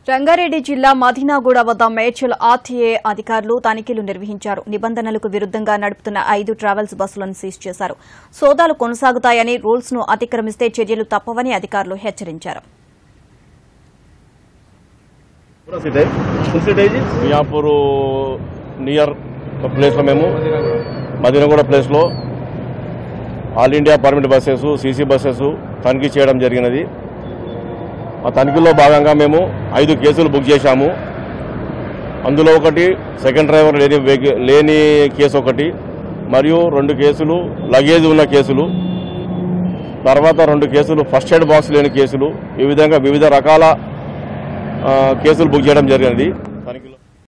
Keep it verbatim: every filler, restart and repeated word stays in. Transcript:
రంగారెడ్డి జిల్లా మదీనాగూడ వద్ద మేడ్చల్ ఆర్టీఏ అధికారులు తనిఖీలు నిర్వహించారు. నిబంధనలకు విరుద్దంగా నడుపుతున్న ఐదు ట్రావెల్స్ బస్సులను సీజ్ చేశారు. సోదాలు కొనసాగుతాయని, రూల్స్ ను అతిక్రమిస్తే చర్యలు తప్పవని అధికారులు హెచ్చరించారు. మియాపూర్ నియర్ ప్లేస్ లో మేము మదీనాగూడ ప్లేస్ లో all India permit buses CC buses తనిఖీ చేయడం జరిగినది. ఆ తనిఖీలో భాగంగా మేము ఐదు కేసులు బుక్ చేశాము. అందులో ఒకటి సెకండ్ డ్రైవర్ లేని లేని కేసు ఒకటి, మరియు రెండు కేసులు లగేజ్ ఉన్న కేసులు, తర్వాత రెండు కేసులు ఫస్ట్ ఎయిడ్ బాక్స్ లేని కేసులు, ఈ విధంగా వివిధ రకాల కేసులు బుక్ చేయడం జరిగినది.